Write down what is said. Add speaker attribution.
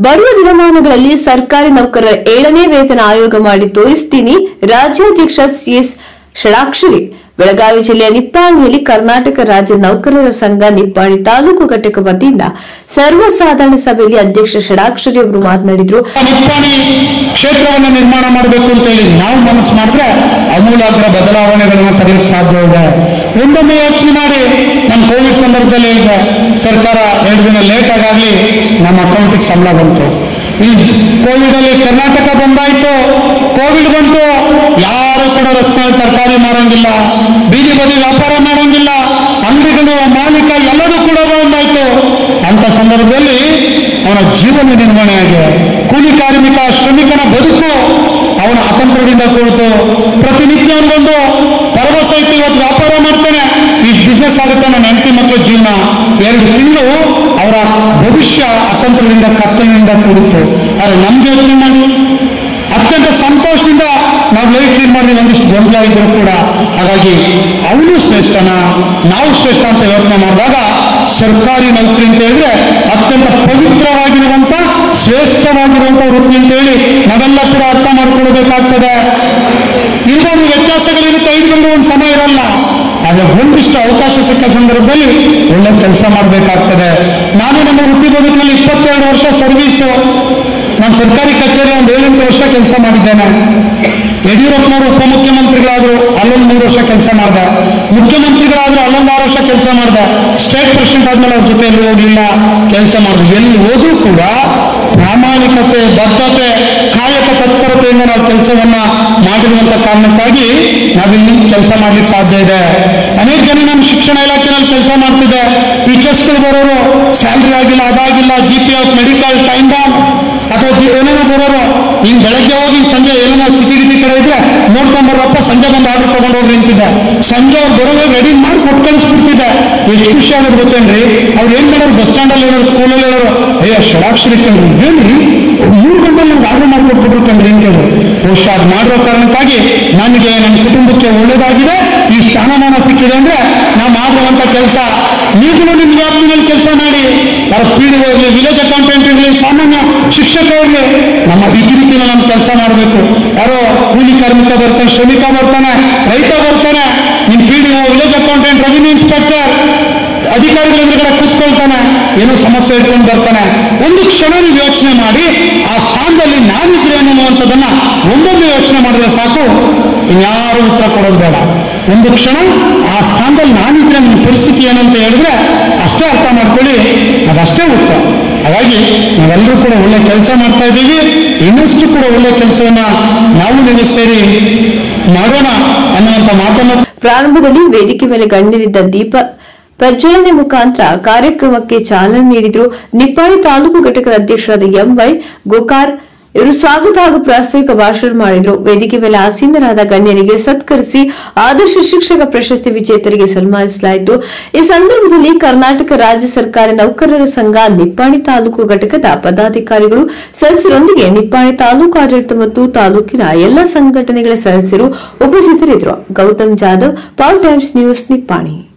Speaker 1: ಬರುವ ದಿನಮಾನಗಳಲ್ಲಿ ಸರ್ಕಾರಿ ನೌಕರರ 7ನೇ ವೇತನ ಆಯೋಗ ಮಾಡಿ ತೋರಿಸ್ತೀನಿ. ರಾಜ್ಯಾಧ್ಯಕ್ಷ ಸಿಎಸ್ ಷಡಾಕ್ಷರಿ. ಬೆಳಗಾವಿ ಜಿಲ್ಲೆಯ ನಿಪ್ಪಾಣಿಯಲ್ಲಿ ಕರ್ನಾಟಕ ರಾಜ್ಯ ನೌಕರರ ಸಂಘ ನಿಪ್ಪಾಣಿ ತಾಲೂಕು ಘಟಕ ವತಿಯಿಂದ ಸರ್ವಸಾಧಾರಣ ಸಭೆಯಲ್ಲಿ ಅಧ್ಯಕ್ಷ ಷಡಾಕ್ಷರಿ ಅವರು ಮಾತನಾಡಿದರು.
Speaker 2: ನಿಪ್ಪಾಣಿ ಕ್ಷೇತ್ರವನ್ನು ನಿರ್ಮಾಣ ಮಾಡಬೇಕು ಅಂತ ಹೇಳಿ ನಾವು ಮನಸ್ಸು ಮಾಡಿದ್ರೆ ಅಮೂಲಾಗ್ರ ಬದಲಾವಣೆಗಳನ್ನು ತರಲಿಕ್ಕೆ ಸಾಧ್ಯ ಇದೆ. ಒಂದೊಮ್ಮೆ ಯೋಚನೆ ಮಾಡಿ, ನಮ್ಮ ಕೋವಿಡ್ ಸಂದರ್ಭದಲ್ಲಿ ಈಗ ಸರ್ಕಾರ 2 ದಿನ ಲೇಟ್ ಆಗಾಗ್ಲಿ ನಮ್ಮ ಅಕೌಂಟಿಗೆ ಸಂಬಳ ಬಂತು. ಈ ಕೋವಿಡ್ ಅಲ್ಲಿ ಕರ್ನಾಟಕ ಬಂದಾಯ್ತು, ಕೋವಿಡ್ ಬಂತು, ಯಾರು ಕೂಡ ರಸ್ತೆ ತರಕಾರಿ ಮಾರಂಗಿಲ್ಲ, ಬೀದಿ ಬದಿ ವ್ಯಾಪಾರ ಮಾಡಂಗಿಲ್ಲ, ಅಂಗಡಿಗಳು ಮಾಲೀಕ ಎಲ್ಲರೂ ಕೂಡ ಬಂದಾಯ್ತು. ಅಂತ ಸಂದರ್ಭದಲ್ಲಿ ಅವನ ಜೀವನ ನಿರ್ವಹಣೆ ಆಗಿದೆ. ಕೂಲಿ ಕಾರ್ಮಿಕ ಶ್ರಮಿಕನ ಬದುಕು ಅವನ ಅತಂತ್ರದಿಂದ ಕೂಡಿತು. ಪ್ರತಿನಿತ್ಯ ಒಂದೊಂದು ಭರವಸೆ ಇತ್ತು, ಇವತ್ತು ವ್ಯಾಪಾರ ಮಾಡ್ತಾನೆ, ಈ ಬಿಸ್ನೆಸ್ ಆಗುತ್ತೆ, ನನ್ನ ಹೆಂಡತಿ ಮಕ್ಕಳ ಜೀವನ. 2 ತಿಂಗಳು ಅವರ ಭವಿಷ್ಯ ಅತಂತ್ರದಿಂದ ಕತ್ತಲಿನಿಂದ ಕೂಡಿತ್ತು. ಆದರೆ ನಮ್ಗೆ ಯೋಚನೆ ಮಾಡಿ ಅತ್ಯಂತ ಸಂತೋಷದಿಂದ ನಾವು ಲೈಫ್ ಲೀಡ್ ಮಾಡಿದ್ವಿ. ಒಂದಿಷ್ಟು ಗೊಂದಲ ಇದ್ರು ಕೂಡ. ಹಾಗಾಗಿ ಅವನು ಶ್ರೇಷ್ಠನ, ನಾವು ಶ್ರೇಷ್ಠ ಅಂತ ಯೋಚನೆ ಮಾಡಿದಾಗ ಸರ್ಕಾರಿ ನೌಕರಿ ಅಂತ ಹೇಳಿದ್ರೆ ಅತ್ಯಂತ ಪವಿತ್ರವಾಗಿರುವಂತ ಶ್ರೇಷ್ಠವಾಗಿರುವಂತ ವೃತ್ತಿ ಅಂತ ಹೇಳಿ ನಾವೆಲ್ಲ ಕೂಡ ಅರ್ಥ ಮಾಡ್ಕೊಳ್ಬೇಕಾಗ್ತದೆ. ಇರ್ಬೋದು, ವ್ಯತ್ಯಾಸಗಳಿರುತ್ತೆ, 5 ಗಂಟೆ ಒಂದು ಸಮಯ ಇರಲ್ಲ. ಆದರೆ ಒಂದಿಷ್ಟು ಅವಕಾಶ ಸಿಕ್ಕ ಸಂದರ್ಭದಲ್ಲಿ ಒಳ್ಳೆ ಕೆಲಸ ಮಾಡಬೇಕಾಗ್ತದೆ. ನಾನು ನಮ್ಮ ವೃತ್ತಿ ಬದುಕಿನಲ್ಲಿ 22 ವರ್ಷ ಸರ್ವೀಸು. ನಾನು ಸರ್ಕಾರಿ ಕಚೇರಿ ಒಂದು 7-8 ವರ್ಷ ಕೆಲಸ ಮಾಡಿದ್ದೇನೆ. ಯಡಿಯೂರಪ್ಪನವರು ಉಪಮುಖ್ಯಮಂತ್ರಿಗಳಾದ್ರು, ಅಲ್ಲೊಂದು 3 ವರ್ಷ ಕೆಲಸ ಮಾಡಿದೆ. ಮುಖ್ಯಮಂತ್ರಿಗಳಾದ್ರು, ಅಲ್ಲೊಂದು 6 ವರ್ಷ ಕೆಲಸ ಮಾಡಿದೆ. ಸ್ಟೇಟ್ ಪ್ರೆಸಿಡೆಂಟ್ ಆದ್ಮೇಲೆ ಅವ್ರ ಜೊತೆ ಎಲ್ಲೂ ಹೋಗಿಲ್ಲ, ಕೆಲಸ ಮಾಡಿದೆ. ಎಲ್ಲಿ ಹೋದ್ರೂ ಕೂಡ ಪ್ರಾಮಾಣಿಕತೆ, ಬದ್ಧತೆ, ಕಾಯಕ ತತ್ಪರತೆಯಿಂದ ನಾವು ಕೆಲಸವನ್ನ ಮಾಡಿರುವಂತ ಕಾರಣಕ್ಕಾಗಿ ನಾವಿಲ್ಲಿ ಕೆಲಸ ಮಾಡ್ಲಿಕ್ಕೆ ಸಾಧ್ಯ ಇದೆ. ಅನೇಕ ಜನ ನಮ್ಮ ಶಿಕ್ಷಣ ಇಲಾಖೆಯಲ್ಲಿ ಕೆಲಸ ಮಾಡ್ತಿದ್ದೆ. ಟೀಚರ್ಸ್ಗಳು ಬರೋರು, ಸ್ಯಾಲ್ರಿ ಆಗಿಲ್ಲ, ಅದಾಗಿಲ್ಲ, GPF, ಮೆಡಿಕಲ್, ಟೈಮ್ ಬಾಂಬ್ ಅಥವಾ ಏನೇನೋ ಬರೋರು. ಹಿಂಗ್ ಬೆಳಗ್ಗೆ ಹೋಗಿ ಸಂಜೆ ಏನೋ ಸಿಟಿ ಕಡೆ ಇದ್ರೆ ನೋಡ್ಕೊಂಡ್ಬರಪ್ಪ, ಸಂಜೆ ಬಂದು ಆರ್ಡರ್ ತಗೊಂಡು ಹೋಗಿ ನಿಂತಿದ್ದೆ. ಸಂಜೆ ಅವ್ರು ಬರೋವಾಗ ರೆಡಿ ಮಾಡಿ ಕೊಟ್ಟು ಕಳಿಸ್ಬಿಡ್ತಿದ್ದೆ. ಎಷ್ಟು ಖುಷಿ ಆಗೋದು ಗೊತ್ತೇನ್ರಿ? ಅವ್ರು ಏನ್ ಮಾಡೋರು, ಬಸ್ ಸ್ಟ್ಯಾಂಡಲ್ಲಿ ಹೇಳೋರು, ಸ್ಕೂಲಲ್ಲಿ ಹೇಳೋರು, ಅಯ್ಯೋ ಷಡಾಕ್ಷರಿ ಕಣ್ರಿ, ಏನ್ರಿ 3 ಗಂಟೆ ನಮ್ಗೆ ಆರ್ಡರ್ ಮಾಡ್ಕೊಟ್ಬಿಟ್ರು ಕಣ್ರಿ ಅಂತ ಹೇಳಿ. ಬಹುಶಃ ಅದು ಮಾಡಿರೋ ಕಾರಣಕ್ಕಾಗಿ ನನಗೆ, ನನ್ನ ಕುಟುಂಬಕ್ಕೆ ಒಳ್ಳೇದಾಗಿದೆ, ಈ ಸ್ಥಾನಮಾನ ಸಿಕ್ಕಿದೆ. ಅಂದ್ರೆ ನಾವು ಮಾಡುವಂತ ಕೆಲಸ ನೀವುಗಳು ನಿಮ್ಮ ವ್ಯಾಪ್ತಿನಲ್ಲಿ ಕೆಲಸ ಮಾಡಿ. ಯಾರು PDO ಇರಲಿ, ವಿಲೇಜ್ ಅಕೌಂಟೆಂಟ್ ಇರಲಿ, ಸಾಮಾನ್ಯ ಶಿಕ್ಷಕ ಇರಲಿ, ನಮ್ಮ ರೀತಿನ ನಮ್ಮ ಕೆಲಸ ಮಾಡಬೇಕು. ಯಾರೋ ಕೂಲಿ ಕಾರ್ಮಿಕ ಬರ್ತಾನೆ, ಶ್ರಮಿಕ ಬರ್ತಾನೆ, ರೈತ ಬರ್ತಾನೆ, ನಿಮ್ಮ PDO, village accountant, revenue inspector, ಅಧಿಕಾರಿಗಳ ಎದುರುಗಡೆ ಕೂತ್ಕೊಳ್ತಾನೆ, ಏನೋ ಸಮಸ್ಯೆ ಇಟ್ಕೊಂಡು ಬರ್ತಾನೆ. ಒಂದು ಕ್ಷಣ ನೀವು ಯೋಚನೆ ಮಾಡಿ, ಆ ಸ್ಥಾನದಲ್ಲಿ ನಾನಿದ್ರೆ ಅನ್ನುವಂಥದ್ದನ್ನ ಒಂದೊಂದು ಯೋಚನೆ ಮಾಡಿದ್ರೆ ಸಾಕು, ಇನ್ಯಾರು ಉತ್ತರ ಕೊಡೋದು ಬೇಡ. ಒಂದು ಕ್ಷಣ ಆ ಸ್ಥಾನದಲ್ಲಿ ನಾನಿದ್ರೆ ನಿಮ್ಮ ಪರಿಸ್ಥಿತಿ ಏನಂತ ಹೇಳಿದ್ರೆ ಅಷ್ಟೇ ಅರ್ಥ ಮಾಡ್ಕೊಳ್ಳಿ, ಅದಷ್ಟೇ ಉತ್ತರ. ಹಾಗಾಗಿ ನಾವೆಲ್ಲರೂ ಕೂಡ ಒಳ್ಳೆ ಕೆಲಸ ಮಾಡ್ತಾ ಇದ್ದೀವಿ. ಇನ್ನಷ್ಟು ಕೂಡ ಒಳ್ಳೆ ಕೆಲಸವನ್ನ ನಾವು ನೀವು ಸೇರಿ ಮಾಡೋಣ ಅನ್ನುವಂಥ ಮಾತನ್ನು
Speaker 1: ಪ್ರಾರಂಭದಲ್ಲಿ ವೇದಿಕೆ ಮೇಲೆ ಗಣ್ಯರಿದ್ದ ದೀಪ ಪ್ರಜ್ವಲನೆ ಮುಖಾಂತರ ಕಾರ್ಯಕ್ರಮಕ್ಕೆ ಚಾಲನೆ ನೀಡಿದ್ರು. ನಿಪ್ಪಾಣಿ ತಾಲೂಕು ಘಟಕದ ಅಧ್ಯಕ್ಷರಾದ MY ಗೋಕಾರ್ ಇವರು ಸ್ವಾಗತ ಹಾಗೂ ಪ್ರಾಸ್ತಾವಿಕ ಭಾಷಣ ಮಾಡಿದ್ರು. ವೇದಿಕೆ ಮೇಲೆ ಆಸೀನರಾದ ಗಣ್ಯರಿಗೆ ಸತ್ಕರಿಸಿ ಆದರ್ಶ ಶಿಕ್ಷಕ ಪ್ರಶಸ್ತಿ ವಿಜೇತರಿಗೆ ಸನ್ಮಾನಿಸಲಾಯಿತು. ಈ ಸಂದರ್ಭದಲ್ಲಿ ಕರ್ನಾಟಕ ರಾಜ್ಯ ಸರ್ಕಾರಿ ನೌಕರರ ಸಂಘ ನಿಪ್ಪಾಣಿ ತಾಲೂಕು ಘಟಕದ ಪದಾಧಿಕಾರಿಗಳು ಸದಸ್ಯರೊಂದಿಗೆ ನಿಪ್ಪಾಣಿ ತಾಲೂಕು ಆಡಳಿತ ಮತ್ತು ತಾಲೂಕಿನ ಎಲ್ಲ ಸಂಘಟನೆಗಳ ಸದಸ್ಯರು ಉಪಸ್ಥಿತರಿದ್ದರು. Gautam Jadhav, Power Times News, Nippani.